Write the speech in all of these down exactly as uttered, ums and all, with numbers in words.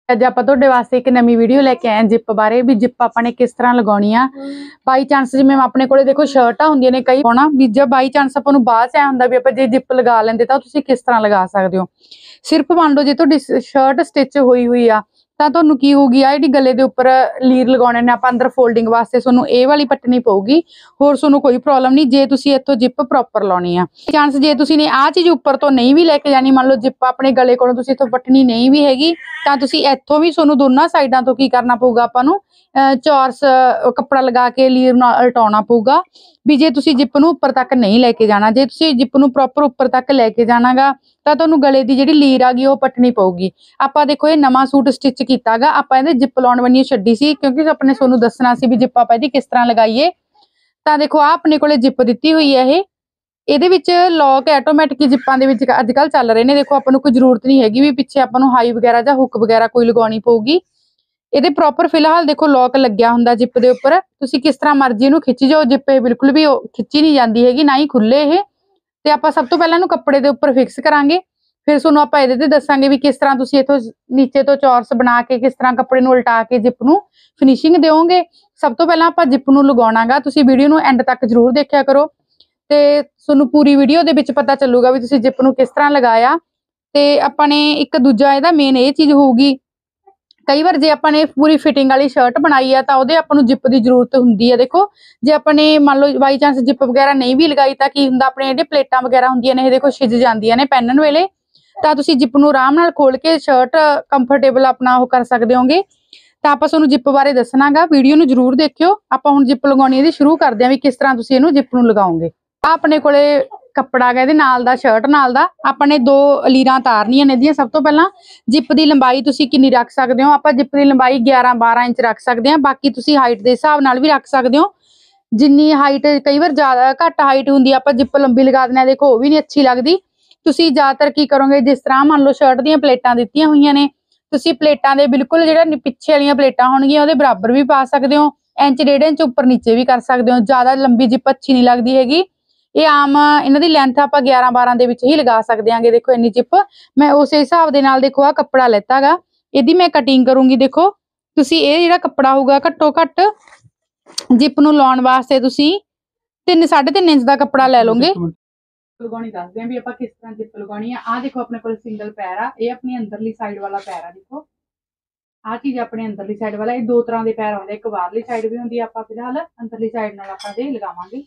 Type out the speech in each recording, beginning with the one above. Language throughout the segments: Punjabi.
ਅੱਜ ਆਪਾਂ ਤੁਹਾਡੇ ਵਾਸਤੇ ਇੱਕ ਨਵੀਂ ਵੀਡੀਓ ਲੈ ਕੇ ਆਏ ਹਾਂ ਜਿਪ ਬਾਰੇ, ਵੀ ਜਿਪ ਆਪਾਂ ਨੇ ਕਿਸ ਤਰ੍ਹਾਂ ਲਗਾਉਣੀ ਆ। ਬਾਈ ਚਾਂਸ ਜਿਵੇਂ ਆਪਣੇ ਕੋਲੇ ਦੇਖੋ ਸ਼ਰਟਾਂ ਹੁੰਦੀਆਂ ਨੇ ਕਈ ਹੋਣਾ ਵੀ, ਜੇ ਬਾਈ ਚਾਂਸ ਆਪਾਂ ਨੂੰ ਬਾਅਦ ਚ ਐ ਹੁੰਦਾ ਵੀ ਆਪਾਂ ਜੇ ਜਿਪ ਲਗਾ ਲੈਂਦੇ ਤਾਂ ਤੁਸੀਂ ਕਿਸ ਤਰ੍ਹਾਂ ਲਗਾ ਸਕਦੇ ਹੋ। ਸਿਰਫ ਮੰਨ ਲਓ ਜੇ ਤੁਹਾਡੀ ਸ਼ਰਟ ਸਟਿਚ ਹੋਈ ਹੋਈ ਆ ਤਾਂ ਤੁਹਾਨੂੰ ਕੀ ਹੋਊਗੀ, ਆ ਜਿਹੜੀ ਗਲੇ ਦੇ ਉੱਪਰ ਲੀਰ ਲਗਾਉਣੇ ਨੇ ਆਪਾਂ ਅੰਦਰ ਫੋਲਡਿੰਗ ਵਾਸਤੇ ਤੁਹਾਨੂੰ ਇਹ ਵਾਲੀ ਪੱਟਣੀ ਪਊਗੀ, ਹੋਰ ਤੁਹਾਨੂੰ ਕੋਈ ਪ੍ਰੋਬਲਮ ਨਹੀਂ ਜੇ ਤੁਸੀਂ ਇੱਥੋਂ ਜਿਪ ਪ੍ਰੋਪਰ ਲਾਉਣੀ ਆ। ਚਾਂਸ ਜੇ ਤੁਸੀਂ ਨੇ ਆਹ ਚੀਜ਼ ਉੱਪਰ ਤੋਂ ਨਹੀਂ ਵੀ ਲੈ ਕੇ ਜਾਣੀ, ਮੰਨ ਲਓ ਜਿਪ ਆਪਣੇ ਗਲੇ ਕੋਲੋਂ ਤੁਸੀਂ ਇੱਥੋਂ ਪੱਟਣੀ ਨਹੀਂ ਵੀ ਹੈਗੀ, ਤਾਂ ਤੁਸੀਂ ਇੱਥੋਂ ਵੀ ਤੁਹਾਨੂੰ ਦੋਨਾਂ ਸਾਈਡਾਂ ਤੋਂ ਕੀ ਕਰਨਾ ਪਊਗਾ, ਆਪਾਂ ਨੂੰ ਚੌਰਸ ਕੱਪੜਾ ਲਗਾ ਕੇ ਲੀਰ ਨਾਲ ਉਲਟਾਉਣਾ ਪਊਗਾ। ਵੀ ਜੇ ਤੁਸੀਂ ਜਿਪ ਨੂੰ ਉੱਪਰ ਤੱਕ ਨਹੀਂ ਲੈ ਕੇ ਜਾਣਾ, ਜੇ ਤੁਸੀਂ ਜਿਪ ਨੂੰ ਪ੍ਰੋਪਰ ਉੱਪਰ ਤੱਕ ਲੈ ਕੇ ਜਾਣਾਗਾ ਤਾਂ ਤੁਹਾਨੂੰ ਗਲੇ ਦੀ ਜਿਹੜੀ ਲੀਰ ਆ ਗਈ ਉਹ ਪੱਟਣੀ ਪਊਗੀ। ਆਪਾਂ ਦੇਖੋ ਇਹ ਨਵਾਂ ਸੂਟ ਸਟਿਚ ਕੀਤਾਗਾ, ਆਪਾਂ ਇਹਦੇ ਜਿਪ ਲਾਉਣ ਵੰਨੀ ਛੱਡੀ ਸੀ ਕਿਉਂਕਿ ਆਪਣੇ ਤੁਹਾਨੂੰ ਦੱਸਣਾ ਸੀ ਵੀ ਜਿਪ ਆਪਾਂ ਇਹਦੀ ਕਿਸ ਤਰ੍ਹਾਂ ਲਗਾਈਏ। ਤਾਂ ਦੇਖੋ ਆ ਆਪਣੇ ਕੋਲੇ ਜਿਪ ਦਿੱਤੀ ਹੋਈ ਹੈ, ਇਹ ਇਹਦੇ ਵਿੱਚ ਲੌਕ ਆਟੋਮੈਟਿਕ ਜਿੱਪਾਂ ਦੇ ਵਿੱਚ ਅੱਜ ਕੱਲ੍ਹ ਚੱਲ ਰਹੇ ਨੇ। ਦੇਖੋ ਆਪਾਂ ਨੂੰ ਕੋਈ ਜ਼ਰੂਰਤ ਨਹੀਂ ਹੈਗੀ ਵੀ ਪਿੱਛੇ ਆਪਾਂ ਨੂੰ ਹਾਈ ਵਗੈਰਾ ਜਾਂ ਹੁੱਕ ਵਗੈਰਾ ਕੋਈ ਲਗਾਉਣੀ ਪਊਗੀ। ਇਹਦੇ ਪ੍ਰੋਪਰ ਫਿਲਹਾਲ ਦੇਖੋ ਲੌਕ ਲੱਗਿਆ ਹੁੰਦਾ ਜਿਪ ਦੇ ਉੱਪਰ, ਤੁਸੀਂ ਕਿਸ ਤਰ੍ਹਾਂ ਮਰਜ਼ੀ ਇਹਨੂੰ ਖਿੱਚ ਜਾਓ, ਜਿਪ ਇਹ ਬਿਲਕੁਲ ਵੀ ਖਿੱਚੀ ਨਹੀਂ ਜਾਂਦੀ ਹੈਗੀ, ਨਾ ਹੀ ਖੁੱਲੇ ਇਹ। ਤੇ ਆਪਾਂ ਸਭ ਤੋਂ ਪਹਿਲਾਂ ਇਹਨੂੰ ਕੱਪੜੇ ਦੇ ਉੱਪਰ ਫਿਕਸ ਕਰਾਂਗੇ, ਫਿਰ ਤੁਹਾਨੂੰ ਆਪਾਂ ਇਹਦੇ ਤੇ ਦੱਸਾਂਗੇ ਵੀ ਕਿਸ ਤਰ੍ਹਾਂ ਤੁਸੀਂ ਇੱਥੋਂ ਨੀਚੇ ਤੋਂ ਚੌਰਸ ਬਣਾ ਕੇ ਕਿਸ ਤਰ੍ਹਾਂ ਕੱਪੜੇ ਨੂੰ ਉਲਟਾ ਕੇ ਜਿਪ ਨੂੰ ਫਿਨਿਸ਼ਿੰਗ ਦਿਓਗੇ। ਸਭ ਤੋਂ ਪਹਿਲਾਂ ਆਪਾਂ ਜਿਪ ਨੂੰ ਲਗਾਉਣਾਗਾ, ਤੁਸੀਂ ਵੀਡੀਓ ਨੂੰ ਐਂਡ ਤੱਕ ਜ਼ਰੂਰ ਦੇਖਿਆ ਕਰੋ ਤੇ ਤੁਹਾਨੂੰ ਪੂਰੀ ਵੀਡੀਓ ਦੇ ਵਿੱਚ ਪਤਾ ਚੱਲੂਗਾ ਵੀ ਤੁਸੀਂ ਜਿਪ ਨੂੰ ਕਿਸ ਤਰ੍ਹਾਂ ਲਗਾਇਆ। ਤੇ ਆਪਾਂ ਨੇ ਇੱਕ ਦੂਜਾ ਇਹਦਾ ਮੇਨ ਇਹ ਚੀਜ਼ ਹੋਊਗੀ, ਕਈ ਵਾਰ ਜੇ ਆਪਾਂ ਨੇ ਪੂਰੀ ਫਿਟਿੰਗ ਵਾਲੀ ਸ਼ਰਟ ਬਣਾਈ ਆ ਤਾਂ ਉਹਦੇ ਆਪਾਂ ਨੂੰ ਜਿਪ ਦੀ ਜ਼ਰੂਰਤ ਹੁੰਦੀ ਹੈ। ਦੇਖੋ ਜੇ ਆਪਾਂ ਨੇ ਮੰਨ ਲਓ ਬਾਈ ਚਾਂਸ ਜਿਪ ਵਗੈਰਾ ਨਹੀਂ ਵੀ ਲਗਾਈ ਤਾਂ ਕੀ ਹੁੰਦਾ, ਆਪਣੇ ਜਿਹੜੇ ਪਲੇਟਾਂ ਵਗੈਰਾ ਹੁੰਦੀਆਂ ਨੇ ਇਹ ਦੇਖੋ ਛਿਜ ਜਾਂਦੀਆਂ ਨੇ ਪਹਿਨਣ ਵੇਲੇ, ਤਾਂ ਤੁਸੀਂ ਜਿਪ ਨੂੰ ਆਰਾਮ ਨਾਲ ਖੋਲ ਕੇ ਸ਼ਰਟ ਕੰਫਰਟੇਬਲ ਆਪਣਾ ਉਹ ਕਰ ਸਕਦੇ ਹੋਗੇ। ਤਾਂ ਆਪਾਂ ਤੁਹਾਨੂੰ ਜਿਪ ਬਾਰੇ ਦੱਸਣਾਗਾ, ਵੀਡੀਓ ਨੂੰ ਜ਼ਰੂਰ ਦੇਖਿਓ। ਆਪਾਂ ਹੁਣ ਜਿਪ ਲਗਾਉਣੀ ਇਹਦੀ ਸ਼ੁਰੂ ਕਰਦੇ ਹਾਂ ਵੀ ਕਿਸ ਤਰ੍ਹਾਂ ਤੁਸੀਂ ਇਹਨੂੰ ਜਿਪ ਨੂੰ ਲਗਾਓਗੇ। ਆ ਆਪਣੇ ਕੋਲੇ ਕੱਪੜਾ ਗਾ ਇਹਦੇ ਨਾਲ ਦਾ, ਸ਼ਰਟ ਨਾਲ ਦਾ, ਆਪਾਂ ਨੇ ਦੋ ਲੀਰਾਂ ਤਾਰਨੀਆਂ ਨੇ ਇਹਦੀਆਂ। ਸਭ ਤੋਂ ਪਹਿਲਾਂ ਜਿਪ ਦੀ ਲੰਬਾਈ ਤੁਸੀਂ ਕਿੰਨੀ ਰੱਖ ਸਕਦੇ ਹੋ, ਆਪਾਂ ਜਿਪ ਦੀ ਲੰਬਾਈ ਗਿਆਰਾਂ ਬਾਰਾਂ ਇੰਚ ਰੱਖ ਸਕਦੇ ਹਾਂ, ਬਾਕੀ ਤੁਸੀਂ ਹਾਈਟ ਦੇ ਹਿਸਾਬ ਨਾਲ ਵੀ ਰੱਖ ਸਕਦੇ ਹੋ। ਜਿੰਨੀ ਹਾਈਟ ਕਈ ਵਾਰ ਜ਼ਿਆਦਾ ਘੱਟ ਹਾਈਟ ਹੁੰਦੀ ਆ ਆਪਾਂ ਜਿਪ ਲੰਬੀ ਲਗਾ ਦਿੰਦੇ ਹਾਂ, ਦੇਖੋ ਉਹ ਵੀ ਨਹੀਂ ਅੱਛੀ ਲੱਗਦੀ। ਤੁਸੀਂ ਜ਼ਿਆਦਾਤਰ ਕੀ ਕਰੋਗੇ, ਜਿਸ ਤਰ੍ਹਾਂ ਮੰਨ ਲਓ ਸ਼ਰਟ ਦੀਆਂ ਪਲੇਟਾਂ ਦਿੱਤੀਆਂ ਹੋਈਆਂ ਨੇ, ਤੁਸੀਂ ਪਲੇਟਾਂ ਦੇ ਬਿਲਕੁਲ ਜਿਹੜਾ ਪਿੱਛੇ ਵਾਲੀਆਂ ਪਲੇਟਾਂ ਹੋਣਗੀਆਂ ਉਹਦੇ ਬਰਾਬਰ ਵੀ ਪਾ ਸਕਦੇ ਹੋ, ਇੰਚ ਡੇਢ ਇੰਚ ਉੱਪਰ ਨੀਚੇ ਵੀ ਕਰ ਸਕਦੇ ਹੋ। ਜ਼ਿਆਦਾ ਲੰਬੀ ਜਿਪ ਅੱਛੀ ਨਹੀਂ ਲੱਗਦੀ ਹੈਗੀ। ਇਹ ਆਮ ਇਹਨਾਂ ਦੀ ਲੈਂਥ ਆਪਾਂ ਗਿਆਰਾਂ ਬਾਰਾਂ ਦੇ ਵਿੱਚ ਹੀ ਲਗਾ ਸਕਦੇ ਆਂਗੇ। ਦੇਖੋ ਇੰਨੀ ਜਿਪ ਮੈਂ ਉਸੇ ਹਿਸਾਬ ਦੇ ਨਾਲ ਦੇਖੋ ਆ ਕੱਪੜਾ ਲੈਤਾ ਗਾ, ਇਹਦੀ ਮੈਂ ਕਟਿੰਗ ਕਰੂੰਗੀ। ਦੇਖੋ ਤੁਸੀਂ ਇਹ ਜਿਹੜਾ ਕੱਪੜਾ ਹੋਊਗਾ ਘੱਟੋ ਘੱਟ ਜਿਪ ਨੂੰ ਲਾਉਣ ਵਾਸਤੇ ਤੁਸੀਂ ਤਿੰਨ ਸਾਢੇ ਤਿੰਨ ਇੰਚ ਦਾ ਕੱਪੜਾ ਲੈ ਲਓਗੇ। ਲਗਾਉਣੀ ਦੱਸਦੇ ਆਂ ਵੀ ਆਪਾਂ ਕਿਸ ਤਰ੍ਹਾਂ ਜਿਪ ਲਗਾਉਣੀ ਆ। ਆਹ ਦੇਖੋ ਆਪਣੇ ਕੋਲ ਸਿੰਗਲ ਪੈਰ ਆ, ਇਹ ਆਪਣੀ ਅੰਦਰਲੀ ਸਾਈਡ ਵਾਲਾ ਪੈਰ ਆ। ਦੇਖੋ ਆਹ ਚੀਜ਼ ਆਪਣੇ ਅੰਦਰਲੀ ਸਾਈਡ ਵਾਲਾ, ਇਹ ਦੋ ਤਰ੍ਹਾਂ ਦੇ ਪੈਰ ਹੁੰਦੇ, ਇੱਕ ਬਾਹਰਲੀ ਸਾਈਡ ਵੀ ਹੁੰਦੀ ਆ। ਆਪਾਂ ਫਿਲਹਾਲ ਅੰਦਰਲੀ ਸਾਈਡ ਨਾਲ ਆਪਾਂ ਇਹ ਲਗਾਵਾਂਗੇ।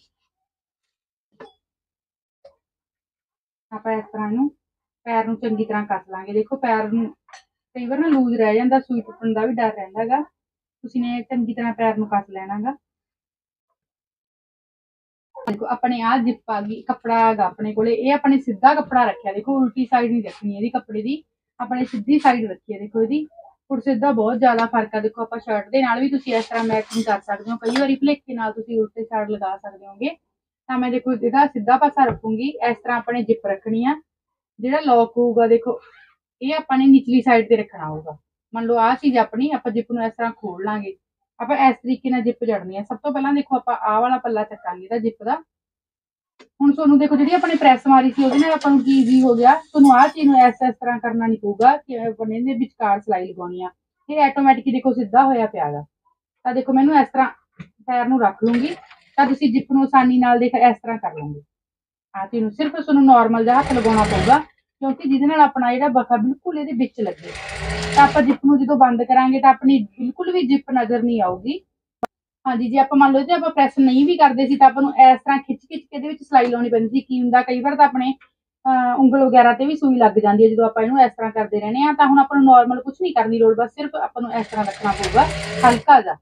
ਆਪਾਂ ਇਸ ਤਰ੍ਹਾਂ ਇਹਨੂੰ ਪੈਰ ਨੂੰ ਚੰਗੀ ਤਰ੍ਹਾਂ ਕੱਸ ਲਾਂਗੇ। ਦੇਖੋ ਪੈਰ ਨੂੰ ਕਈ ਵਾਰ ਨਾ ਲੂਜ਼ ਰਹਿ ਜਾਂਦਾ, ਸੂਈ ਟੁੱਟਣ ਦਾ ਵੀ ਡਰ ਰਹਿੰਦਾ ਗਾ, ਤੁਸੀਂ ਨੇ ਚੰਗੀ ਤਰ੍ਹਾਂ ਪੈਰ ਨੂੰ ਕੱਸ ਲੈਣਾ ਗਾ। ਦੇਖੋ ਆਪਣੇ ਆਹ ਜਿਪ ਆ ਗਈ, ਕੱਪੜਾ ਹੈਗਾ ਆਪਣੇ ਕੋਲੇ, ਇਹ ਆਪਣੇ ਸਿੱਧਾ ਕੱਪੜਾ ਰੱਖਿਆ। ਦੇਖੋ ਉਲਟੀ ਸਾਈਡ ਨਹੀਂ ਰੱਖਣੀ ਇਹਦੀ ਕੱਪੜੇ ਦੀ, ਆਪਣੇ ਸਿੱਧੀ ਸਾਈਡ ਰੱਖੀ ਹੈ। ਦੇਖੋ ਇਹਦੀ ਪੁਰ ਸਿੱਧਾ ਬਹੁਤ ਜ਼ਿਆਦਾ ਫਰਕ ਆ। ਦੇਖੋ ਆਪਾਂ ਸ਼ਰਟ ਦੇ ਨਾਲ ਵੀ ਤੁਸੀਂ ਇਸ ਤਰ੍ਹਾਂ ਮੈਚਿੰਗ ਕਰ ਸਕਦੇ ਹੋ, ਕਈ ਵਾਰੀ ਭੁਲੇਖੇ ਨਾਲ ਤੁਸੀਂ ਉਲਟੇ ਸਾਈਡ ਲਗਾ ਸਕਦੇ ਹੋਗੇ। ਤਾਂ ਮੈਂ ਦੇਖੋ ਇਹਦਾ ਸਿੱਧਾ ਪਾਸਾ ਰੱਖੂੰਗੀ, ਇਸ ਤਰ੍ਹਾਂ ਆਪਣੇ ਜਿਪ ਰੱਖਣੀ ਆ। ਜਿਹੜਾ ਲੌਕ ਹੋਊਗਾ ਦੇਖੋ ਇਹ ਆਪਾਂ ਨੇ ਨਿਚਲੀ ਸਾਈਡ ਤੇ ਰੱਖਣਾ ਹੋਊਗਾ। ਮੰਨ ਲਓ ਆਹ ਚੀਜ਼ ਆਪਣੀ, ਆਪਾਂ ਜਿਪ ਨੂੰ ਇਸ ਤਰ੍ਹਾਂ ਖੋਲ ਲਾਂਗੇ, ਆਪਾਂ ਇਸ ਤਰੀਕੇ ਨਾਲ ਜਿਪ ਜੜਨੀ ਆ। ਸਭ ਤੋਂ ਪਹਿਲਾਂ ਦੇਖੋ ਆਪਾਂ ਆਹ ਵਾਲਾ ਪੱਲਾ ਚੱਕਾਂਗੇ ਇਹਦਾ ਜਿਪ ਦਾ। ਹੁਣ ਤੁਹਾਨੂੰ ਦੇਖੋ ਜਿਹੜੀ ਆਪਣੇ ਪ੍ਰੈਸ ਮਾਰੀ ਸੀ ਉਹਦੇ ਨਾਲ ਆਪਾਂ ਨੂੰ ਕੀ ਈਜ਼ੀ ਹੋ ਗਿਆ, ਤੁਹਾਨੂੰ ਆਹ ਚੀਜ਼ ਨੂੰ ਇਸ ਇਸ ਤਰ੍ਹਾਂ ਕਰਨਾ ਨਹੀਂ ਪਊਗਾ ਕਿ ਆਪਣੇ ਇਹਦੇ ਵਿਚਕਾਰ ਸਿਲਾਈ ਲਗਾਉਣੀ ਆ। ਇਹ ਆਟੋਮੈਟਿਕ ਦੇਖੋ ਸਿੱਧਾ ਹੋਇਆ ਪਿਆ ਗਾ। ਤਾਂ ਦੇਖੋ ਮੈਨੂੰ ਇਸ ਤਰ੍ਹਾਂ ਪੈਰ ਨੂੰ ਰੱਖ ਲੂੰਗੀ, ਤਾਂ ਤੁਸੀਂ ਜਿਪ ਨੂੰ ਆਸਾਨੀ ਨਾਲ ਦੇਖ ਇਸ ਤਰ੍ਹਾਂ ਕਰ ਲਓਗੇ। ਆਹ ਚੀਜ਼ ਨੂੰ ਸਿਰਫ ਤੁਹਾਨੂੰ ਨੋਰਮਲ ਜਿਹਾ ਹੱਥ ਲਗਾਉਣਾ ਪਊਗਾ, ਕਿਉਂਕਿ ਜਿਹਦੇ ਨਾਲ ਆਪਣਾ ਜਿਹੜਾ ਬਖਾ ਬਿਲਕੁਲ ਇਹਦੇ ਵਿੱਚ ਲੱਗੇ। ਤਾਂ ਆਪਾਂ ਜਿਪ ਨੂੰ ਜਦੋਂ ਬੰਦ ਕਰਾਂਗੇ ਤਾਂ ਆਪਣੀ ਬਿਲਕੁਲ ਵੀ ਜਿਪ ਨਜ਼ਰ ਨਹੀਂ ਆਊਗੀ। ਹਾਂਜੀ ਜੇ ਆਪਾਂ ਮੰਨ ਲਓ ਜੇ ਆਪਾਂ ਪ੍ਰੈਸ ਨਹੀਂ ਵੀ ਕਰਦੇ ਸੀ ਤਾਂ ਆਪਾਂ ਨੂੰ ਇਸ ਤਰ੍ਹਾਂ ਖਿੱਚ ਖਿੱਚ ਕੇ ਇਹਦੇ ਵਿੱਚ ਸਿਲਾਈ ਲਾਉਣੀ ਪੈਂਦੀ ਸੀ। ਕੀ ਹੁੰਦਾ ਕਈ ਵਾਰ ਤਾਂ ਆਪਣੇ ਉਂਗਲ ਵਗੈਰਾ ਤੇ ਵੀ ਸੂਈ ਲੱਗ ਜਾਂਦੀ ਹੈ ਜਦੋਂ ਆਪਾਂ ਇਹਨੂੰ ਇਸ ਤਰ੍ਹਾਂ ਕਰਦੇ ਰਹਿੰਦੇ ਹਾਂ। ਤਾਂ ਹੁਣ ਆਪਾਂ ਨੂੰ ਨੋਰਮਲ ਕੁਛ ਨਹੀਂ ਕਰਨੀ ਲੋੜ, ਬਸ ਸਿਰਫ ਆਪਾਂ ਨੂੰ ਇਸ ਤਰ੍ਹਾਂ ਰੱਖਣਾ ਪਊਗਾ ਹਲਕਾ ਜਿਹਾ।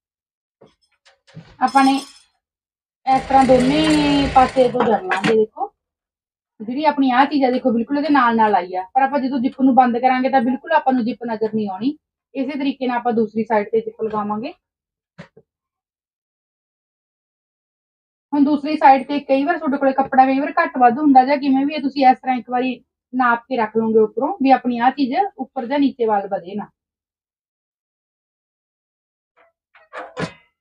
ਆਪਾਂ ਨੇ ਇਸ ਤਰ੍ਹਾਂ ਦੋਨੇ ਪਾਸੇ ਤੋਂ ਜੜ ਲਾਂਗੇ। ਦੇਖੋ ਜਿਹੜੀ ਆਪਣੀ ਆਹ ਚੀਜ਼ ਆ ਦੇਖੋ ਬਿਲਕੁਲ ਇਹਦੇ ਨਾਲ ਨਾਲ ਆਈ ਆ, ਪਰ ਆਪਾਂ ਜਦੋਂ ਜਿਪ ਨੂੰ ਬੰਦ ਕਰਾਂਗੇ ਤਾਂ ਬਿਲਕੁਲ ਆਪਾਂ ਨੂੰ ਜਿਪ ਨਜ਼ਰ ਨਹੀਂ ਆਉਣੀ। ਇਸੇ ਤਰੀਕੇ ਨਾਲ ਆਪਾਂ ਦੂਸਰੀ ਸਾਈਡ ਤੇ ਜਿਪ ਲਗਾਵਾਂਗੇ। ਹੁਣ ਦੂਸਰੀ ਸਾਈਡ ਤੇ ਕਈ ਵਾਰ ਤੁਹਾਡੇ ਕੋਲ ਕੱਪੜਾ ਕਈ ਵਾਰ ਘੱਟ ਵੱਧ ਹੁੰਦਾ ਜਾਂ ਕਿਵੇਂ ਵੀ ਹੈ, ਤੁਸੀਂ ਇਸ ਤਰ੍ਹਾਂ ਇੱਕ ਵਾਰੀ ਨਾਪ ਕੇ ਰੱਖ ਲਓਗੇ ਉੱਪਰੋਂ, ਵੀ ਆਪਣੀ ਆਹ ਚੀਜ਼ ਉੱਪਰ ਜਾਂ ਨੀਚੇ ਵੱਲ ਵਧੇ ਨਾ।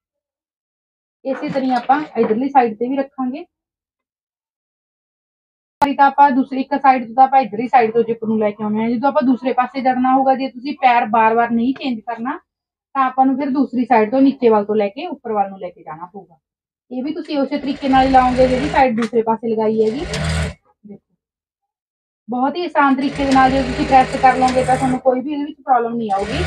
ਇਸੇ ਤਰ੍ਹਾਂ ਆਪਾਂ ਇਧਰਲੀ ਸਾਈਡ ਤੇ ਵੀ ਰੱਖਾਂਗੇ। ਵਾਰੀ ਤਾਂ ਆਪਾਂ ਦੂਸਰੀ ਇੱਕ ਸਾਈਡ ਤੋਂ ਤਾਂ ਆਪਾਂ ਇੱਧਰਲੀ ਸਾਈਡ ਤੋਂ ਜਿਪ ਨੂੰ ਲੈ ਕੇ ਆਉਂਦੇ ਹਾਂ। ਜਦੋਂ ਆਪਾਂ ਦੂਸਰੇ ਪਾਸੇ ਜੜਨਾ ਹੋਊਗਾ, ਜੇ ਤੁਸੀਂ ਪੈਰ ਬਾਰ-ਬਾਰ ਨਹੀਂ ਚੇਂਜ ਕਰਨਾ ਤਾਂ ਆਪਾਂ ਨੂੰ ਫਿਰ ਦੂਸਰੀ ਸਾਈਡ ਤੋਂ ਨੀਚੇ ਵੱਲ ਤੋਂ ਲੈ ਕੇ ਉੱਪਰ ਵੱਲ ਨੂੰ ਲੈ ਕੇ ਜਾਣਾ ਪਊਗਾ। ਇਹ ਵੀ ਤੁਸੀਂ ਉਸੇ ਤਰੀਕੇ ਨਾਲ ਹੀ ਲਾਓਗੇ ਜਿਹੜੀ ਸਾਈਡ ਦੂਸਰੇ ਪਾਸੇ ਲਗਾਈ ਹੈਗੀ। ਦੇਖੋ ਬਹੁਤ ਹੀ ਆਸਾਨ ਤਰੀਕੇ ਦੇ ਨਾਲ ਜੇ ਤੁਸੀਂ ਪ੍ਰੈਸ ਕਰ ਲਓਗੇ ਤਾਂ ਤੁਹਾਨੂੰ ਕੋਈ ਵੀ ਇਹਦੇ ਵਿੱਚ ਪ੍ਰੋਬਲਮ ਨਹੀਂ ਆਊਗੀ।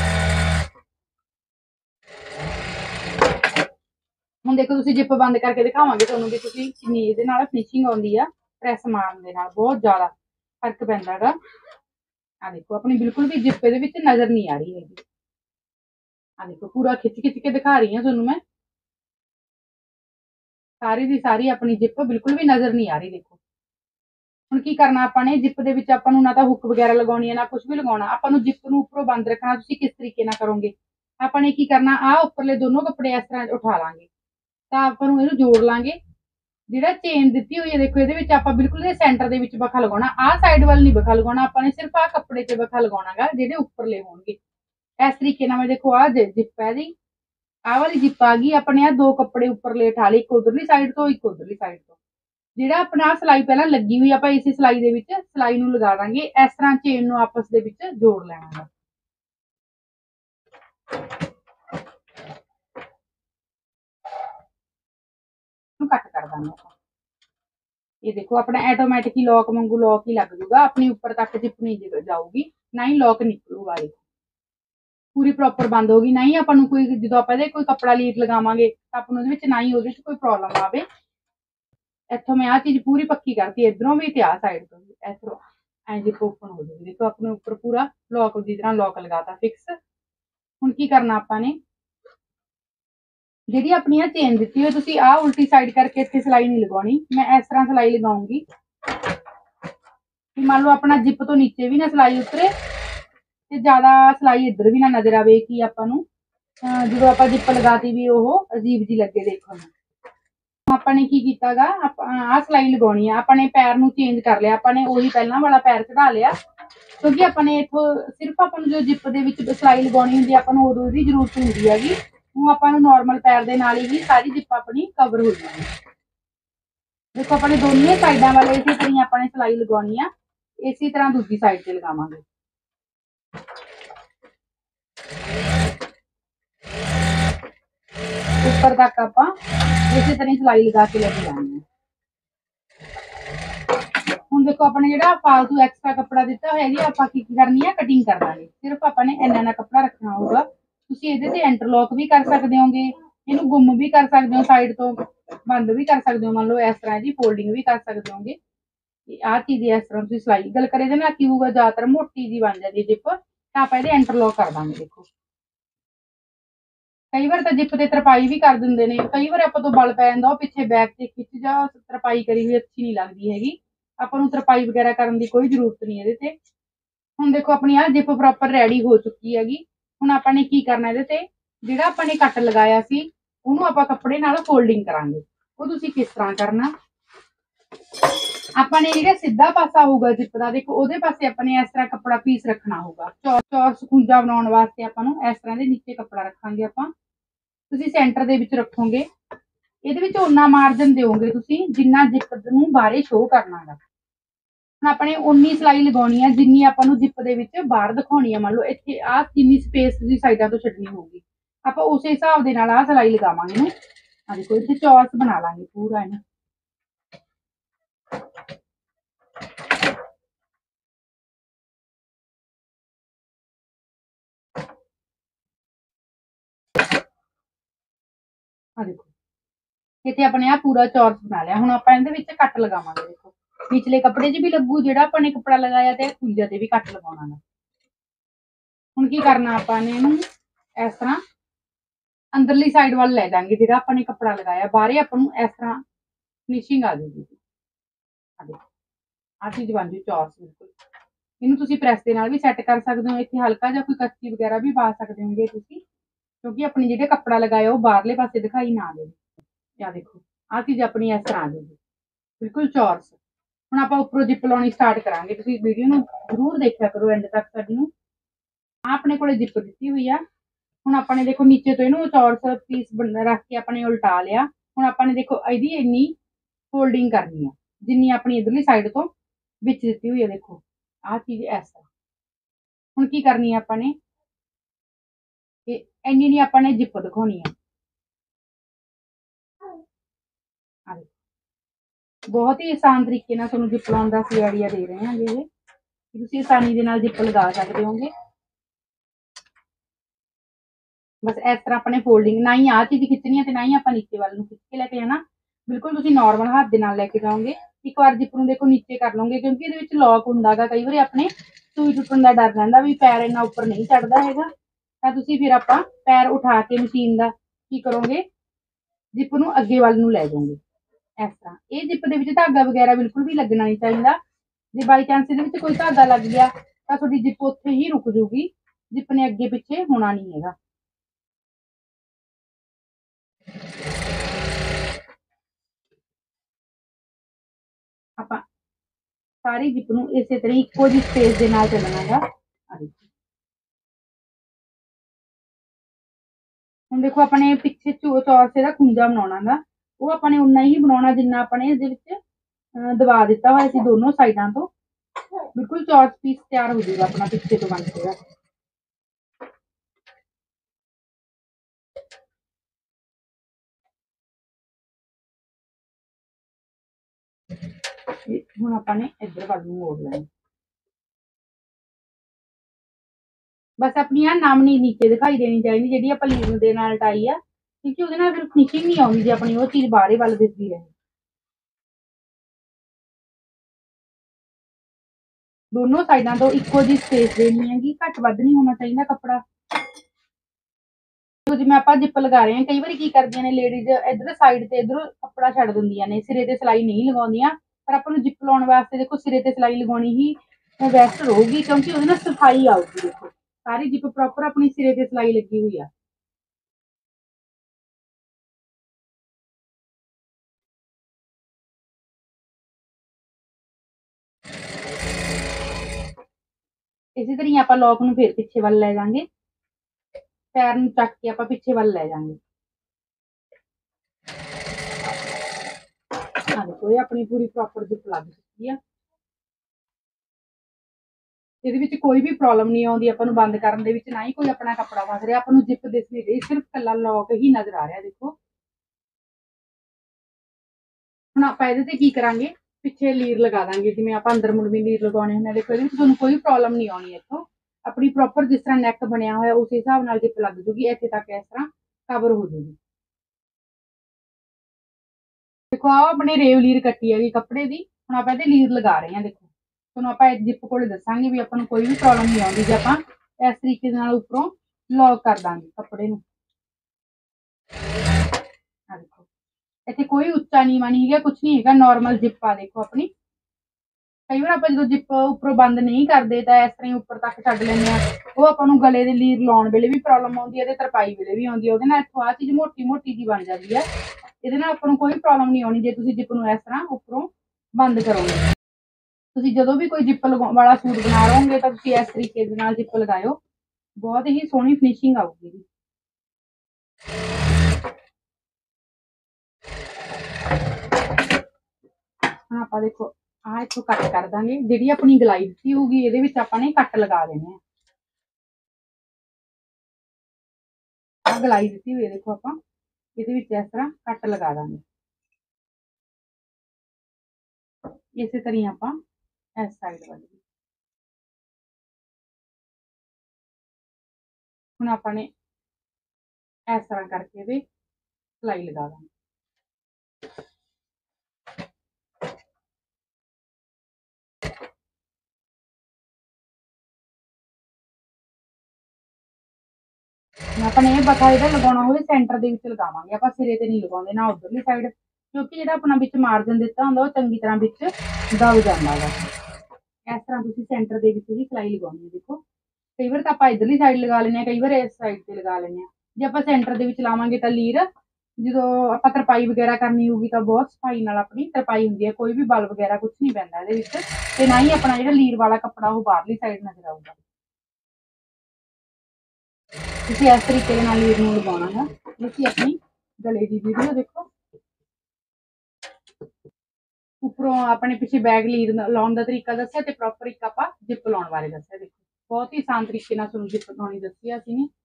ਹੁਣ ਦੇਖੋ ਤੁਸੀਂ ਜਿਪ ਬੰਦ ਕਰਕੇ ਦਿਖਾਵਾਂਗੇ ਤੁਹਾਨੂੰ ਵੀ ਤੁਸੀਂ ਕਿੰਨੀ ਇਹਦੇ ਨਾਲ ਫਿਨਿਸ਼ਿੰਗ ਆਉਂਦੀ ਆ। ਪ੍ਰੈਸ ਮਾਰਨ ਦੇ ਨਾਲ ਬਹੁਤ ਜ਼ਿਆਦਾ ਫਰਕ ਪੈਂਦਾ ਹੈਗਾ। ਆ ਦੇਖੋ ਆਪਣੀ ਬਿਲਕੁਲ ਵੀ ਜਿਪ ਇਹਦੇ ਵਿੱਚ ਨਜ਼ਰ ਨਹੀਂ ਆ ਰਹੀ ਹੈਗੀ। ਆ ਦੇਖੋ ਪੂਰਾ ਖਿੱਚ ਖਿੱਚ ਕੇ ਦਿਖਾ ਰਹੀ ਹਾਂ ਤੁਹਾਨੂੰ ਮੈਂ, ਸਾਰੀ ਦੀ ਸਾਰੀ ਆਪਣੀ ਜਿਪ ਬਿਲਕੁਲ ਵੀ ਨਜ਼ਰ ਨਹੀਂ ਆ ਰਹੀ। ਦੇਖੋ ਹੁਣ ਕੀ ਕਰਨਾ ਆਪਾਂ ਨੇ, ਜਿਪ ਦੇ ਵਿੱਚ ਆਪਾਂ ਨੂੰ ਨਾ ਤਾਂ ਹੁੱਕ ਵਗੈਰਾ ਲਗਾਉਣੀ ਹੈ ਨਾ ਕੁਝ ਵੀ ਲਗਾਉਣਾ। ਆਪਾਂ ਨੂੰ ਜਿਪ ਨੂੰ ਉੱਪਰੋਂ ਬੰਦ ਰੱਖਣਾ। ਤੁਸੀਂ ਕਿਸ ਤਰੀਕੇ ਨਾਲ ਕਰੋਗੇ, ਆਪਾਂ ਨੇ ਕੀ ਕਰਨਾ, ਆਹ ਉੱਪਰਲੇ ਦੋਨੋਂ ਕੱਪੜੇ ਇਸ ਤਰ੍ਹਾਂ ਉਠਾ ਲਾਂਗੇ ਤਾਂ ਆਪਾਂ ਨੂੰ ਇਹਨੂੰ ਜੋੜ ਲਾਂਗੇ। ਜਿਹੜਾ ਚੇਨ ਦਿੱਤੀ ਹੋਈ ਹੈ ਦੇਖੋ ਇਹਦੇ ਵਿੱਚ ਆਪਾਂ ਬਿਲਕੁਲ ਇਹ ਸੈਂਟਰ ਦੇ ਵਿੱਚ ਬਖਾ ਲਗਾਉਣਾ। ਆਹ ਸਾਈਡ ਵੱਲ ਨਹੀਂ ਬਖਾ ਲਗਾਉਣਾ, ਆਪਾਂ ਨੇ ਸਿਰਫ ਆਹ ਕੱਪੜੇ 'ਤੇ ਬਖਾ ਲਗਾਉਣਾਗਾ ਜਿਹੜੇ ਉੱਪਰਲੇ ਹੋਣਗੇ। ਇਸ ਤਰੀਕੇ ਨਾਲ ਮੈਂ ਦੇਖੋ ਆਹ ਜਿਪ ਹੈ ਜੀ, ਆਹ ਵਾਲੀ ਜਿਪ ਆ ਗਈ। ਆਪਣੇ ਆਹ ਦੋ ਕੱਪੜੇ ਉੱਪਰਲੇ ਉਠਾ ਲਏ, ਇੱਕ ਉਧਰਲੀ ਸਾਈਡ ਤੋਂ ਇੱਕ ਉਧਰਲੀ ਸਾਈਡ ਤੋਂ। ਜਿਹੜਾ ਆਪਣਾ ਸਿਲਾਈ ਪਹਿਲਾਂ ਲੱਗੀ ਹੋਈ ਆਪਾਂ ਇਸੇ ਸਿਲਾਈ ਦੇ ਵਿੱਚ ਸਿਲਾਈ ਨੂੰ ਲਗਾ ਦਾਂਗੇ। ਇਸ ਤਰ੍ਹਾਂ ਚੇਨ ਨੂੰ ਆਪਸ ਦੇ ਵਿੱਚ ਜੋੜ ਲੈਣਾ। ਕੱਟ ਕਰ ਦਾਂਗੇ ਆਪਾਂ। ਇਹ ਦੇਖੋ ਆਪਣਾ ਆਟੋਮੈਟਿਕ ਹੀ ਲੌਕ ਵਾਂਗੂ ਲੌਕ ਹੀ ਲੱਗ ਜੂਗਾ। ਆਪਣੀ ਉੱਪਰ ਤੱਕ ਜਿਪ ਨਹੀਂ ਜਾਊਗੀ, ਨਾ ਹੀ ਲੌਕ ਨਿਕਲੂਗਾ। ਇਹ ਪੂਰੀ ਪ੍ਰੋਪਰ ਬੰਦ ਹੋਗੀ। ਨਾ ਹੀ ਆਪਾਂ ਨੂੰ ਕੋਈ ਜਦੋਂ ਆਪਾਂ ਇਹਦੇ ਕੋਈ ਕੱਪੜਾ ਲੀਰ ਲਗਾਵਾਂਗੇ ਤਾਂ ਆਪਾਂ ਨੂੰ ਉਹਦੇ ਵਿੱਚ ਨਾ ਹੀ ਉਹਦੇ 'ਚ ਕੋਈ ਪ੍ਰੋਬਲਮ ਆਵੇ। ਇੱਥੋਂ ਮੈਂ ਆਹ ਚੀਜ਼ ਪੂਰੀ ਪੱਕੀ ਕਰਤੀ, ਇੱਧਰੋਂ ਵੀ ਤੇ ਆਹ ਸਾਈਡ ਤੋਂ ਵੀ ਇੱਧਰੋਂ ਐਂ ਜਿਪ ਓਪਨ ਹੋ ਜਾਊਗੀ। ਦੇਖੋ ਆਪਣੇ ਉੱਪਰ ਪੂਰਾ ਲੌਕ ਦੀ ਤਰ੍ਹਾਂ ਲੌਕ ਲਗਾਤਾ ਫਿਕਸ। ਹੁਣ ਕੀ ਕਰਨਾ ਆਪਾਂ ਨੇ, ਜਿਹੜੀ ਆਪਣੀ ਆ ਚੇਨ ਦਿੱਤੀ ਹੋਈ ਤੁਸੀਂ ਆਹ ਉਲਟੀ ਸਾਈਡ ਕਰਕੇ ਇੱਥੇ ਸਿਲਾਈ ਨਹੀਂ ਲਗਾਉਣੀ। ਮੈਂ ਇਸ ਤਰ੍ਹਾਂ ਸਿਲਾਈ ਲਗਾਉਂਗੀ ਕਿ ਮੰਨ ਲਓ ਆਪਣਾ ਜਿਪ ਤੋਂ ਨੀਚੇ ਵੀ ਨਾ ਸਿਲਾਈ ਉਤਰੇ ਤੇ ਜ਼ਿਆਦਾ ਸਿਲਾਈ ਇੱਧਰ ਵੀ ਨਾ ਨਜ਼ਰ ਆਵੇ ਕਿ ਆਪਾਂ ਨੂੰ ਜਦੋਂ ਆਪਾਂ ਜਿਪ ਲਗਾਤੀ ਵੀ ਉਹ ਅਜੀਬ ਜੀ ਲੱਗੇ ਦੇਖਣ ਨੂੰ। ਆਪਾਂ ਨੇ ਕੀ ਕੀਤਾਗਾ, ਆਹ ਸਿਲਾਈ ਲਗਾਉਣੀ ਆ। ਆਪਾਂ ਨੇ ਪੈਰ ਨੂੰ ਚੇਂਜ ਕਰ ਲਿਆ, ਆਪਾਂ ਨੇ ਉਹੀ ਪਹਿਲਾਂ ਵਾਲਾ ਪੈਰ ਚੜਾ ਲਿਆ ਕਿਉਂਕਿ ਆਪਾਂ ਨੇ ਇੱਥੋਂ ਸਿਰਫ ਆਪਾਂ ਨੂੰ ਜੋ ਜਿਪ ਦੇ ਵਿੱਚ ਸਿਲਾਈ ਲਗਾਉਣੀ ਹੁੰਦੀ ਆਪਾਂ ਨੂੰ ਉਦੋਂ ਦੀ ਜ਼ਰੂਰਤ ਹੁੰਦੀ ਹੈਗੀ। ਹੁਣ ਆਪਾਂ ਨੂੰ ਨੋਰਮਲ ਪੈਰ ਦੇ ਨਾਲ ਹੀ ਸਾਰੀ ਜਿਪ ਆਪਣੀ ਕਵਰ ਹੋ ਜਾਣੀ। ਦੇਖੋ ਆਪਣੇ ਦੋਨੇ ਸਾਈਡਾਂ ਵਾਲੇ ਇਸੇ ਤਰ੍ਹਾਂ ਆਪਾਂ ਨੇ ਸਿਲਾਈ ਲਗਾਉਣੀ ਆ। ਇਸੇ ਤਰ੍ਹਾਂ ਦੂਜੀ ਸਾਈਡ ਤੇ ਲਗਾਵਾਂਗੇ। ਉੱਪਰ ਤੱਕ ਆਪਾਂ ਇਸੇ ਤਰ੍ਹਾਂ ਸਿਲਾਈ ਲਗਾ ਕੇ ਲੈ ਕੇ ਜਾਣੀ ਹੈ। ਹੁਣ ਦੇਖੋ ਆਪਣੇ ਜਿਹੜਾ ਫਾਲਤੂ ਐਕਸਟਰਾ ਕੱਪੜਾ ਦਿੱਤਾ ਹੋਇਆ ਜੀ ਆਪਾਂ ਕੀ ਕਰਨੀ ਹੈ, ਕਟਿੰਗ ਕਰ ਦਾਂਗੇ। ਸਿਰਫ ਆਪਾਂ ਨੇ ਇੰਨਾ ਇੰਨਾ ਕੱਪੜਾ ਰੱਖਣਾ ਹੋਊਗਾ। ਤੁਸੀਂ ਇਹਦੇ ਤੇ ਇੰਟਰਲੌਕ ਵੀ ਕਰ ਸਕਦੇ ਹੋਗੇ, ਇਹਨੂੰ ਗੁੰਮ ਵੀ ਕਰ ਸਕਦੇ ਹੋ, ਸਾਈਡ ਤੋਂ ਬੰਦ ਵੀ ਕਰ ਸਕਦੇ ਹੋ। ਮੰਨ ਲਓ ਇਸ ਤਰ੍ਹਾਂ ਦੀ ਫੋਲਡਿੰਗ ਵੀ ਕਰ ਸਕਦੇ ਹੋਗੇ। ਆਹ ਚੀਜ਼ ਇਸ ਤਰ੍ਹਾਂ ਤੁਸੀਂ ਸਿਲਾਈ ਗੱਲ ਕਰੇ ਇਹਦੇ ਨਾਲ ਕੀ ਹੋਊਗਾ, ਜ਼ਿਆਦਾਤਰ ਮੋਟੀ ਜੀ ਬਣ ਜਾਂਦੀ ਹੈ ਜਿਪ ਤਾਂ ਆਪਾਂ ਇਹਦੇ ਇੰਟਰਲੌਕ ਕਰ ਦਾਂਗੇ। ਦੇਖੋ ਕਈ ਵਾਰ ਤਾਂ ਜਿਪ ਤੇ ਤਰਪਾਈ ਵੀ ਕਰ ਦਿੰਦੇ ਨੇ, ਕਈ ਵਾਰ ਆਪਾਂ ਤੋਂ ਬਲ ਪੈ ਜਾਂਦਾ ਉਹ ਪਿੱਛੇ ਬੈਕ ਤੇ ਖਿੱਚ ਜਾ ਤਰਪਾਈ ਕਰੀ ਹੋਈ ਅੱਛੀ ਨਹੀਂ ਲੱਗਦੀ ਹੈਗੀ। ਆਪਾਂ ਨੂੰ ਤਰਪਾਈ ਵਗੈਰਾ ਕਰਨ ਦੀ ਕੋਈ ਜ਼ਰੂਰਤ ਨਹੀਂ ਇਹਦੇ ਤੇ। ਹੁਣ ਦੇਖੋ ਆਪਣੀ ਆਹ ਜਿਪ ਪ੍ਰੋਪਰ ਰੈਡੀ ਹੋ ਚੁੱਕੀ ਹੈਗੀ। ਹੁਣ ਆਪਾਂ ਨੇ ਕੀ ਕਰਨਾ, ਇਹਦੇ ਤੇ ਜਿਹੜਾ ਆਪਾਂ ਨੇ ਕੱਟ ਲਗਾਇਆ ਸੀ ਉਹਨੂੰ ਆਪਾਂ ਕੱਪੜੇ ਨਾਲ ਫੋਲਡਿੰਗ ਕਰਾਂਗੇ। ਉਹ ਤੁਸੀਂ ਕਿਸ ਤਰ੍ਹਾਂ ਕਰਨਾ, ਆਪਾਂ ਨੇ ਜਿਹੜਾ ਸਿੱਧਾ ਪਾਸਾ ਹੋਊਗਾ ਜਿਪ ਦਾ ਦੇਖੋ ਉਹਦੇ ਪਾਸੇ ਆਪਾਂ ਨੇ ਇਸ ਤਰ੍ਹਾਂ ਕੱਪੜਾ ਪੀਸ ਰੱਖਣਾ ਹੋਊਗਾ। ਚੌਰਸ ਖੁੰਝਾ ਬਣਾਉਣ ਵਾਸਤੇ ਆਪਾਂ ਨੂੰ ਇਸ ਤਰ੍ਹਾਂ ਦੇ ਨੀਚੇ ਕੱਪੜਾ ਰੱਖਾਂਗੇ। ਆਪਾਂ ਤੁਸੀਂ ਸੈਂਟਰ ਦੇ ਵਿੱਚ ਰੱਖੋਗੇ, ਇਹਦੇ ਵਿੱਚ ਓਨਾ ਮਾਰਜਨ ਦਿਓਗੇ ਤੁਸੀਂ ਜਿੰਨਾ ਜਿਪ ਨੂੰ ਬਾਹਰੇ ਸ਼ੋਅ ਕਰਨਾ ਹੈਗਾ। ਹੁਣ ਆਪਣੇ ਉਨੀ ਸਿਲਾਈ ਲਗਾਉਣੀ ਹੈ ਜਿੰਨੀ ਆਪਾਂ ਨੂੰ ਜਿਪ ਦੇ ਵਿੱਚ ਬਾਹਰ ਦਿਖਾਉਣੀ ਹੈ। ਮੰਨ ਲਓ ਇੱਥੇ ਆਹ ਜਿੰਨੀ ਸਪੇਸ ਤੁਸੀਂ ਸਾਈਡਾਂ ਤੋਂ ਛੱਡਣੀ ਹੋਊਗੀ ਆਪਾਂ ਉਸੇ ਹਿਸਾਬ ਦੇ ਨਾਲ ਆਹ ਸਿਲਾਈ ਲਗਾਵਾਂਗੇ ਇਹਨੂੰ। ਆ ਦੇਖੋ ਇੱਥੇ ਚੌਰਸ ਬਣਾ ਲਾਂਗੇ ਪੂਰਾ ਇਹਨੂੰ। ਆ ਦੇਖੋ ਇੱਥੇ ਆਪਣੇ ਆ ਪੂਰਾ ਚੌਰਸ ਬਣਾ ਲਿਆ। ਹੁਣ ਆਪਾਂ ਇਹਦੇ ਵਿੱਚ ਕੱਟ ਲਗਾਵਾਂਗੇ। ਦੇਖੋ ਪਿਛਲੇ ਕੱਪੜੇ 'ਚ ਵੀ ਲੱਗੂ, ਜਿਹੜਾ ਆਪਾਂ ਨੇ ਕੱਪੜਾ ਲਗਾਇਆ ਤੇ ਖੁੰਝੇ ਤੇ ਵੀ ਕੱਟ ਲਗਾਉਣਾ ਹੈ। ਹੁਣ ਕੀ ਕਰਨਾ ਆਪਾਂ ਨੇ, ਇਹਨੂੰ ਇਸ ਤਰ੍ਹਾਂ ਅੰਦਰਲੀ ਸਾਈਡ ਵੱਲ ਲੈ ਜਾਾਂਗੇ। ਜਿਹੜਾ ਆਪਾਂ ਨੇ ਕੱਪੜਾ ਲਗਾਇਆ ਬਾਹਰੇ ਆਪਾਂ ਨੂੰ ਇਸ ਤਰ੍ਹਾਂ ਫਿਨਿਸ਼ਿੰਗ ਆ ਜਾਊਗੀ। ਆ ਦੇਖੋ ਆਹ ਚੀਜ਼ ਬਣ ਜੂ ਚੌਰਸ ਬਿਲਕੁਲ। ਇਹਨੂੰ ਤੁਸੀਂ ਪ੍ਰੈਸ ਦੇ ਨਾਲ ਵੀ ਸੈੱਟ ਕਰ ਸਕਦੇ ਹੋ। ਇੱਥੇ ਹਲਕਾ ਜਿਹਾ ਕੋਈ ਕੱਚੀ ਵਗੈਰਾ ਵੀ ਪਾ ਸਕਦੇ ਹੋਗੇ ਤੁਸੀਂ, ਕਿਉਂਕਿ ਆਪਣੀ ਜਿਹੜੇ ਕੱਪੜਾ ਲਗਾਇਆ ਉਹ ਬਾਹਰਲੇ ਪਾਸੇ ਦਿਖਾਈ ਨਾ ਦੇਵੇ। ਆ ਦੇਖੋ ਆਹ ਚੀਜ਼ ਆਪਣੀ ਇਸ ਤਰ੍ਹਾਂ ਆ ਜਾਊਗੀ ਬਿਲਕੁਲ ਚੌਰਸ। ਹੁਣ ਆਪਾਂ ਉੱਪਰੋਂ ਜਿਪ ਲਾਉਣੀ ਸਟਾਰਟ ਕਰਾਂਗੇ। ਤੁਸੀਂ ਵੀਡੀਓ ਨੂੰ ਜ਼ਰੂਰ ਦੇਖਿਆ ਕਰੋ ਐਂਡ ਤੱਕ ਸਾਡੀ ਨੂੰ। ਆਹ ਆਪਣੇ ਕੋਲੇ ਜਿਪ ਦਿੱਤੀ ਹੋਈ ਆ। ਹੁਣ ਆਪਾਂ ਨੇ ਦੇਖੋ ਨੀਚੇ ਤੋਂ ਇਹਨੂੰ ਚੌਰਸ ਪੀਸ ਰੱਖ ਕੇ ਆਪਾਂ ਨੇ ਉਲਟਾ ਲਿਆ। ਹੁਣ ਆਪਾਂ ਨੇ ਦੇਖੋ ਇਹਦੀ ਇੰਨੀ ਫੋਲਡਿੰਗ ਕਰਨੀ ਆ ਜਿੰਨੀ ਆਪਣੀ ਇਧਰਲੀ ਸਾਈਡ ਤੋਂ ਵਿੱਚ ਦਿੱਤੀ ਹੋਈ ਹੈ। ਦੇਖੋ ਆਹ ਚੀਜ਼ ਇਸ ਤਰ੍ਹਾਂ। ਹੁਣ ਕੀ ਕਰਨੀ ਹੈ ਆਪਾਂ ਨੇ, ਇਹ ਇੰਨੀ ਨਹੀਂ ਆਪਾਂ ਨੇ ਜਿੱਪ ਦਿਖਾਉਣੀ ਹੈ। ਆ ਦੇਖੋ ਬਹੁਤ ਹੀ ਆਸਾਨ ਤਰੀਕੇ ਨਾਲ ਤੁਹਾਨੂੰ ਜਿੱਪ ਲਾਉਣ ਦਾ ਅਸੀਂ ਆਈਡੀਆ ਦੇ ਰਹੇ ਹਾਂ ਜੀ। ਤੁਸੀਂ ਆਸਾਨੀ ਦੇ ਨਾਲ ਜਿੱਪ ਲਗਾ ਸਕਦੇ ਹੋਗੇ। ਬਸ ਇਸ ਤਰ੍ਹਾਂ ਆਪਣੇ ਫੋਲਡਿੰਗ ਨਾ ਹੀ ਆਹ ਚੀਜ਼ ਖਿੱਚਣੀ ਹੈ ਤੇ ਨਾ ਹੀ ਆਪਾਂ ਨੀਚੇ ਵੱਲ ਨੂੰ ਖਿੱਚ ਕੇ ਲੈ ਕੇ ਜਾਣਾ। ਬਿਲਕੁਲ ਤੁਸੀਂ ਨਾਰਮਲ ਹੱਥ ਦੇ ਨਾਲ ਲੈ ਕੇ ਜਾਓਗੇ। ਇੱਕ ਵਾਰ ਜਿੱਪ ਨੂੰ ਦੇਖੋ ਨੀਚੇ ਕਰ ਲਓਗੇ, ਕਿਉਂਕਿ ਇਹਦੇ ਵਿੱਚ ਲੌਕ ਹੁੰਦਾ ਗਾ, ਕਈ ਵਾਰੀ ਆਪਣੇ ਸੂਈ ਟੁੱਟਣ ਦਾ ਡਰ ਰਹਿੰਦਾ ਵੀ ਪੈਰ ਇੰਨਾ ਉੱਪਰ ਨਹੀਂ ਚੜਦਾ ਹੈਗਾ। ਤਾਂ ਤੁਸੀਂ ਫਿਰ ਆਪਾਂ ਪੈਰ ਉਠਾ ਕੇ ਮਸ਼ੀਨ ਦਾ ਕੀ ਕਰੋਗੇ, ਜਿੱਪ ਨੂੰ ਅੱਗੇ ਵੱਲ ਨੂੰ ਲੈ ਜਾਓਗੇ ਇਸ ਤਰ੍ਹਾਂ। ਇਹ ਜਿੱਪ ਦੇ ਵਿੱਚ ਧਾਗਾ ਵਗੈਰਾ ਬਿਲਕੁਲ ਵੀ ਲੱਗਣਾ ਨਹੀਂ ਚਾਹੀਦਾ। ਜੇ ਬਾਈ ਚਾਂਸ ਇਹਦੇ ਵਿੱਚ ਕੋਈ ਧਾਗਾ ਲੱਗ ਗਿਆ ਤਾਂ ਤੁਹਾਡੀ ਜਿੱਪ ਉੱਥੇ ਹੀ ਰੁਕ ਜੂਗੀ, ਜਿੱਪ ਨੇ ਅੱਗੇ ਪਿੱਛੇ ਹੋਣਾ ਨਹੀਂ ਹੈਗਾ। ਆਪਾਂ ਸਾਰੀ ਜਿੱਪ ਨੂੰ ਇਸੇ ਤਰ੍ਹਾਂ ਇੱਕੋ ਜਿਹੀ ਸਪੇਸ ਦੇ ਨਾਲ ਚੱਲਣਾ ਗਾ। ਹੁਣ ਦੇਖੋ ਆਪਣੇ ਪਿੱਛੇ ਚੌਰਸੇ ਦਾ ਖੁੰਝਾ ਬਣਾਉਣਾ ਗਾ, ਉਹ ਆਪਾਂ ਨੇ ਉਨਾ ਹੀ ਬਣਾਉਣਾ ਜਿੰਨਾ ਆਪਣੇ ਇਹਦੇ ਵਿੱਚ ਦਬਾ ਦਿੱਤਾ ਹੋਇਆ ਸੀ ਦੋਨੋਂ ਸਾਈਡਾਂ ਤੋਂ। ਬਿਲਕੁਲ ਚੌਰਸ ਪੀਸ ਤਿਆਰ ਹੋ ਜਾਊਗਾ ਆਪਣਾ ਪਿੱਛੇ ਤੋਂ ਬਣ ਕੇ। ਹੁਣ ਆਪਾਂ ਨੇ ਇੱਧਰ ਵੱਲ ਨੂੰ ਮੋੜ ਲੈਣਾ। ਬਸ ਆਪਣੀ ਆ ਨਾਮਨੀ ਨੀਚੇ ਦਿਖਾਈ ਦੇਣੀ ਚਾਹੀਦੀ ਜਿਹੜੀ ਆਪਾਂ ਲੀਨ ਦੇ ਨਾਲ ਟਾਈ ਆ, ਕਿਉਂਕਿ ਉਹਦੇ ਨਾਲ ਫਿਰ ਫਿਨਿਸ਼ਿੰਗ ਨਹੀਂ ਆਉਂਦੀ ਜੇ ਆਪਣੀ ਉਹ ਚੀਜ਼ ਬਾਹਰੇ ਵੱਲ ਦਿਸਦੀ ਰਹੇ। ਦੋਨੋਂ ਸਾਈਡਾਂ ਤੋਂ ਇੱਕੋ ਜਿਹੀ ਸਪੇਸ ਦੇਣੀ ਹੈਗੀ, ਘੱਟ ਵੱਧ ਨਹੀਂ ਹੋਣਾ ਚਾਹੀਦਾ ਕੱਪੜਾ। ਜਿਵੇਂ ਆਪਾਂ ਜਿੱਪ ਲਗਾ ਰਹੇ ਹਾਂ, ਕਈ ਵਾਰੀ ਕੀ ਕਰਦੀਆਂ ਨੇ ਲੇਡੀਜ਼, ਇੱਧਰ ਸਾਈਡ ਤੇ ਇੱਧਰ ਕੱਪੜਾ ਛੱਡ ਦਿੰਦੀਆਂ ਨੇ, ਸਿਰੇ ਤੇ ਸਿਲਾਈ ਨਹੀਂ ਲਗਾਉਂਦੀਆਂ। ਪਰ ਆਪਾਂ ਨੂੰ ਜਿੱਪ ਲਾਉਣ ਵਾਸਤੇ ਦੇਖੋ ਸਿਰੇ ਤੇ ਸਿਲਾਈ ਲਗਾਉਣੀ ਹੀ ਬੈਸਟ ਰਹੂਗੀ, ਕਿਉਂਕਿ ਉਹਦੇ ਨਾਲ ਸਫਾਈ ਆਊਗੀ। ਦੇਖੋ ਸਾਰੀ ਜਿੱਪ ਪ੍ਰੋਪਰ ਆਪਣੀ ਸਿਰੇ ਤੇ ਸਿਲਾਈ ਲੱਗੀ ਹੋਈ ਆ। ਇਸੇ ਤਰ੍ਹਾਂ ਆਪਾਂ ਲੋਕ ਨੂੰ ਫਿਰ ਪਿੱਛੇ ਵੱਲ ਲੈ ਜਾਾਂਗੇ, ਪੈਰ ਨੂੰ ਚੱਕ ਕੇ ਆਪਾਂ ਪਿੱਛੇ ਵੱਲ ਲੈ ਜਾਾਂਗੇ। ਹਾਂ ਦੇਖੋ ਇਹ ਆਪਣੀ ਪੂਰੀ ਪ੍ਰੋਪਰ ਜਿੱਪ ਲੱਗ ਚੁੱਕੀ ਆ। ਇਹਦੇ ਵਿੱਚ ਕੋਈ ਵੀ ਪ੍ਰੋਬਲਮ ਨਹੀਂ ਆਉਂਦੀ ਆਪਾਂ ਨੂੰ ਬੰਦ ਕਰਨ ਦੇ ਵਿੱਚ, ਨਾ ਹੀ ਕੋਈ ਆਪਣਾ ਕੱਪੜਾ ਫਸ ਰਿਹਾ। ਆਪਾਂ ਨੂੰ ਜਿੱਪ ਦਿਸ ਨਹੀਂ ਰਹੀ, ਸਿਰਫ ਕੱਲਾ ਲੌਕ ਹੀ ਨਜ਼ਰ ਆ ਰਿਹਾ। ਦੇਖੋ ਹੁਣ ਆਪਾਂ ਇਹਦੇ ਤੇ ਕੀ ਕਰਾਂਗੇ, ਪਿੱਛੇ ਲੀਰ ਲਗਾ ਦਾਂਗੇ, ਜਿਵੇਂ ਆਪਾਂ ਅੰਦਰ ਮੁੜ ਵੀ ਲੀਰ ਲਗਾਉਣੇ ਹੁੰਦੇ। ਦੇਖੋ ਇਹਦੇ ਵਿੱਚ ਤੁਹਾਨੂੰ ਕੋਈ ਪ੍ਰੋਬਲਮ ਨਹੀਂ ਆਉਣੀ। ਇੱਥੋਂ ਆਪਣੀ ਪ੍ਰੋਪਰ ਜਿਸ ਤਰ੍ਹਾਂ ਨੈਕ ਬਣਿਆ ਹੋਇਆ ਉਸ ਹਿਸਾਬ ਨਾਲ ਜਿੱਪ ਲੱਗ ਜੂਗੀ, ਇੱਥੇ ਤੱਕ ਇਸ ਤਰ੍ਹਾਂ ਕਵਰ ਹੋ ਜੂਗੀ। ਦੇਖੋ ਆਹ ਆਪਣੇ ਰੇਵ ਲੀਰ ਕੱਟੀ ਹੈਗੀ ਕੱਪੜੇ ਦੀ। ਹੁਣ ਆਪਾਂ ਇਹਦੇ ਲੀਰ ਲਗਾ ਰਹੇ ਹਾਂ। ਦੇਖੋ ਤੁਹਾਨੂੰ ਆਪਾਂ ਜਿੱਪ ਕੋਲੇ ਦੱਸਾਂਗੇ ਵੀ ਆਪਾਂ ਨੂੰ ਕੋਈ ਵੀ ਪ੍ਰੋਬਲਮ ਨਹੀਂ ਆਉਂਦੀ ਜੇ ਆਪਾਂ ਇਸ ਤਰੀਕੇ ਦੇ ਨਾਲ ਉੱਪਰੋਂ ਲੌਕ ਕਰ ਦਾਂਗੇ ਕੱਪੜੇ ਨੂੰ। ਆ ਦੇਖੋ ਇੱਥੇ ਕੋਈ ਉੱਚਾ ਨੀਵਾਂ ਨਹੀਂ ਹੈਗਾ, ਕੁਛ ਨਹੀਂ ਹੈਗਾ, ਨਾਰਮਲ ਜਿੱਪ ਆ। ਦੇਖੋ ਆਪਣੀ ਕਈ ਵਾਰ ਆਪਾਂ ਜਦੋਂ ਜਿੱਪ ਉੱਪਰੋਂ ਬੰਦ ਨਹੀਂ ਕਰਦੇ ਤਾਂ ਇਸ ਤਰ੍ਹਾਂ ਹੀ ਉੱਪਰ ਤੱਕ ਛੱਡ ਲੈਂਦੇ ਹਾਂ, ਉਹ ਆਪਾਂ ਨੂੰ ਗਲੇ ਦੇ ਲੀਰ ਲਾਉਣ ਵੇਲੇ ਵੀ ਪ੍ਰੋਬਲਮ ਆਉਂਦੀ ਹੈ ਤੇ ਤਰਪਾਈ ਵੇਲੇ ਵੀ ਆਉਂਦੀ ਹੈ। ਉਹਦੇ ਨਾਲ ਇੱਥੋਂ ਆਹ ਚੀਜ਼ ਮੋਟੀ ਮੋਟੀ ਜੀ ਬਣ ਜਾਂਦੀ ਹੈ। ਇਹਦੇ ਨਾਲ ਆਪਾਂ ਨੂੰ ਕੋਈ ਪ੍ਰੋਬਲਮ ਨਹੀਂ ਆਉਣੀ ਜੇ ਤੁਸੀਂ ਜਿੱਪ ਨੂੰ ਇਸ ਤਰ੍ਹਾਂ ਉੱਪਰੋਂ ਬੰਦ ਕਰੋਗੇ। ਤੁਸੀਂ ਜਦੋਂ ਵੀ ਕੋਈ ਜਿੱਪ ਵਾਲਾ ਸੂਟ ਬਣਾ ਰਹੇ ਹੋਗੇ ਤਾਂ ਤੁਸੀਂ ਇਸ ਤਰੀਕੇ ਦੇ ਨਾਲ ਜਿੱਪ ਲਗਾਇਓ, ਬਹੁਤ ਹੀ ਸੋਹਣੀ ਫਿਨਿਸ਼ਿੰਗ ਆਊਗੀ। ਹੁਣ ਆਪਾਂ ਦੇਖੋ ਆਹ ਇੱਥੋਂ ਕੱਟ ਕਰ ਦਾਂਗੇ, ਜਿਹੜੀ ਆਪਣੀ ਗਲਾਈ ਦਿੱਤੀ ਹੋਊਗੀ ਇਹਦੇ ਵਿੱਚ ਆਪਾਂ ਨੇ ਕੱਟ ਲਗਾ ਦੇਣੇ ਆ। ਆਹ ਗਲਾਈ ਦਿੱਤੀ ਹੋਈ ਦੇਖੋ ਆਪਾਂ ਇਹਦੇ ਵਿੱਚ ਇਸ ਤਰ੍ਹਾਂ ਕੱਟ ਲਗਾ ਦਾਂਗੇ। ਇਸੇ ਤਰ੍ਹਾਂ ਆਪਾਂ ਇਸ ਸਾਈਡ ਵੱਲ ਵੀ। ਹੁਣ ਆਪਾਂ ਨੇ ਇਸ ਤਰ੍ਹਾਂ ਕਰਕੇ ਇਹਦੇ ਸਿਲਾਈ ਲਗਾ ਦਾਂਗੇ। ਆਪਾਂ ਨੇ ਇਹ ਬਤਾ ਇਹਦਾ ਲਗਾਉਣਾ ਹੋਵੇ ਸੈਂਟਰ ਦੇ ਵਿੱਚ ਲਗਾਵਾਂਗੇ ਆਪਾਂ, ਸਿਰੇ ਤੇ ਨਹੀਂ ਲਗਾਉਂਦੇ ਨਾ ਉਧਰਲੀ ਸਾਈਡ, ਕਿਉਂਕਿ ਜਿਹੜਾ ਆਪਣਾ ਵਿੱਚ ਮਾਰਜਨ ਦਿੱਤਾ ਹੁੰਦਾ ਉਹ ਚੰਗੀ ਤਰ੍ਹਾਂ ਵਿੱਚ ਦਬ ਜਾਂਦਾ ਗਾ। ਇਸ ਤਰ੍ਹਾਂ ਤੁਸੀਂ ਸੈਂਟਰ ਦੇ ਵਿੱਚ ਹੀ ਸਿਲਾਈ ਲਗਾਉਣੀ ਹੈ। ਦੇਖੋ ਕਈ ਵਾਰ ਤਾਂ ਆਪਾਂ ਇਧਰਲੀ ਸਾਈਡ ਲਗਾ ਲੈਂਦੇ ਹਾਂ, ਕਈ ਵਾਰ ਇਸ ਸਾਈਡ ਤੇ ਲਗਾ ਲੈਂਦੇ ਹਾਂ। ਜੇ ਆਪਾਂ ਸੈਂਟਰ ਦੇ ਵਿੱਚ ਲਾਵਾਂਗੇ ਤਾਂ ਲੀਰ ਜਦੋਂ ਆਪਾਂ ਤਰਪਾਈ ਵਗੈਰਾ ਕਰਨੀ ਹੋਊਗੀ ਤਾਂ ਬਹੁਤ ਸਫਾਈ ਨਾਲ ਆਪਣੀ ਤਰਪਾਈ ਹੁੰਦੀ ਹੈ, ਕੋਈ ਵੀ ਬਲ ਵਗੈਰਾ ਕੁਛ ਨਹੀਂ ਪੈਂਦਾ ਇਹਦੇ ਵਿੱਚ, ਤੇ ਨਾ ਹੀ ਆਪਣਾ ਜਿਹੜਾ ਲੀਰ ਵਾਲਾ ਕੱਪੜਾ ਉਹ ਬਾਹਰਲੀ ਸਾਈਡ ਨਜ਼ਰ ਆਊਗਾ। ਤੁਸੀਂ ਇਸ ਤਰੀਕੇ ਦੇ ਨਾਲ ਲੀਰ ਨੂੰ ਲਗਾਉਣਾ ਹੈ। ਤੁਸੀਂ ਆਪਣੀ ਗਲੇ ਦੀ ਵੀਡੀਓ ਦੇਖੋ। ਉੱਪਰੋਂ ਆਪਣੇ ਪਿੱਛੇ ਬੈਗ ਲੀਰ ਲਾਉਣ ਦਾ ਤਰੀਕਾ ਦੱਸਿਆ ਤੇ ਪ੍ਰੋਪਰ ਇੱਕ ਆਪਾਂ ਜਿਪ ਲਾਉਣ ਬਾਰੇ ਦੱਸਿਆ। ਦੇਖੋ ਬਹੁਤ ਹੀ ਆਸਾਨ ਤਰੀਕੇ ਨਾਲ ਤੁਹਾਨੂੰ ਜਿਪ ਲਾਉਣੀ ਦੱਸੀ ਆ ਅਸੀਂ ਨੇ।